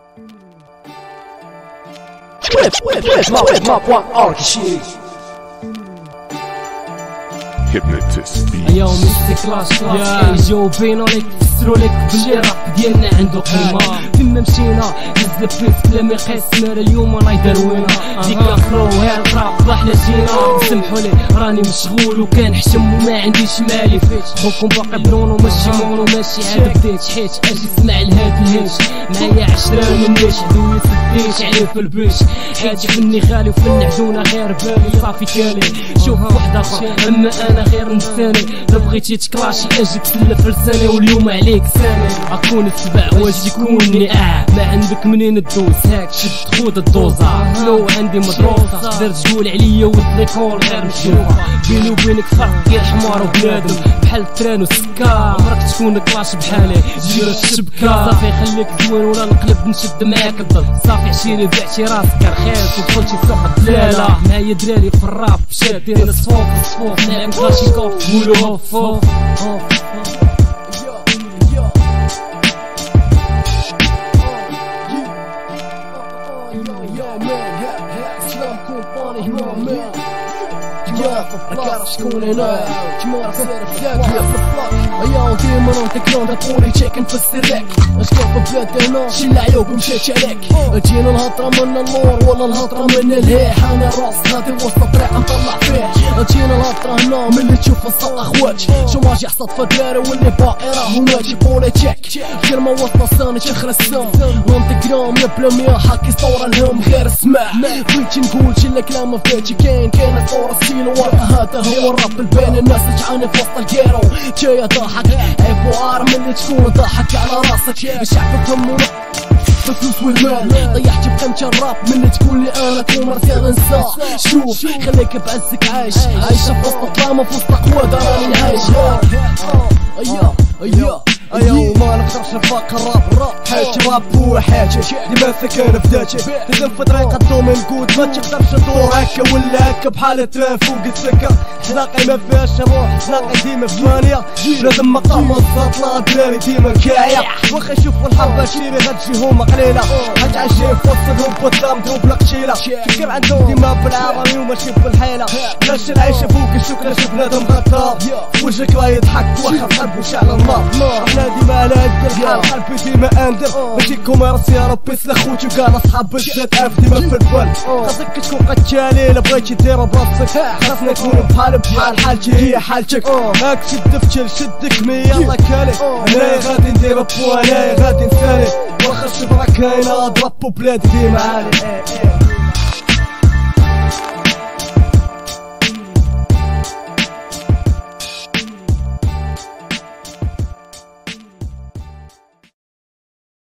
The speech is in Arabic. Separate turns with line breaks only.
Hypnotist beats.
يا ميستي كلاش يجاوبينا ليك يفسروا لك بلي الراب ديالنا عنده قيمة. فيما مشينا هز البيس بلا ما يقيس مال اليوم راهي داروينا. ديك الاخرو هي الراب ضحنا جينا. سمحوا لي راني مشغول وكنحشم وما عنديش مالي. خوكم باقي برونو ماشي مونو ماشي عاد بديت حيت اجي اسمع لهاد الهيش. معايا 10 من نيش عدوي سديش عليه في البيش. حياتي فني غالي وفن عدونا غير بالي صافي كالي. شوف واحد اخر اما انا غير نساني. لا بغيتي تكلاشي اجي تسلف لساني واليوم عليك سامي. اكون السبع واش يكونني ما عندك منين تدوز هاك شد خود الدوزة. لو عندي مدروسة تقدر تقول عليا ود ليكول غير مشروفة. بيني وبينك فرق ديال حمار وبنادم بحال التران وسكا. عمرك تكون كلاش بحالي جير الشبكة. صافي خليك زوين ولا نقلب نشد معاك الضل. صافي عشيري بعتي راسك رخيص ودخلتي سوق الدلالة. معايا دراري في الراب شادين الصفوف الصفوف. نعم كلاشيكوف قولو هوف هوف هوف. شكون هنا كيما سير فياك في الفلاك. ايا ديما نعطيك لون تقولي تشيك نفسر لك اشكون في بلاد هنا شي العيوب مشات عليك. جينا الهضره من اللور ولا الهضره من الهيح. انا راس غادي وسط الطريق نطلع فيه. جينا الهضره هنا ملي تشوف الصق اخوات. شوماجي حصاد في الدار واللي باقي راهو ماشي بوليتيك. كلمه وصله صاني تخرج السم نعطيك يوم يا بلا مية حكي صوره لهم غير اسمع. بغيت نقول شي الكلام ما فاتي كاين صوره ستيلو. هذا هو الراب البين الناس تعاني في وسط الجيرو. جاي ضحك عيب وعار ملي تكون ضحك على راسك. الشعب فهمو بالفلوس والمال طيحت بقيمة الراب ملي تقول لي انا كومرسيال انسى. شوف خليك بعزك عايش عايشة في وسط الظلام في وسط قوة راني عايش. ايا وما نقدرش نفاق الراب حياتي راب هو حياتي ديما ساكن في ذاتي. تقدم في طريق الدومين كود ما تقدرش تدور هكا ولا هكا بحال التران فوق السكة. حلاقي ما فيهاش الروح حلاقي ديما في مانيا. لازم مقام الزطلة دراري ديما كايا. واخا يشوفو الحرب شيري غتجي هما قليلة. غتعجي في وسطهم قدام دروب القشيلة. فكر عندهم ديما بالعربي وماشي بالحيلة. لاش العيشة فوق الشكرة شوف بنادم غطار وجهك راه يضحك واخا قلبو شعل النار. ديما على هاد الحال قلبي ديما اندر ماشي كوميرسيال بيس لخوتي وكاع اصحاب الزاد عارف ديما في البال. خاصك تكون قتالي الا بغيتي دير براسك. خاصنا نكونو بحال حالتي هي حالتك. هاك شد فتشل شدك مي يلا كالي. انايا غادي ندير بو انايا غادي نسالي. واخا الشبرا كاينه ضرب بلادي ديما عالي.